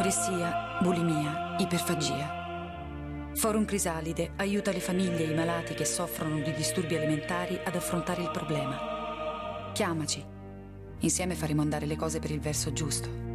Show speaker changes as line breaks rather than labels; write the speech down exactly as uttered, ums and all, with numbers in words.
Anoressia, bulimia, iperfagia. Forum Crisalide aiuta le famiglie e i malati che soffrono di disturbi alimentari ad affrontare il problema. Chiamaci. Insieme faremo andare le cose per il verso giusto.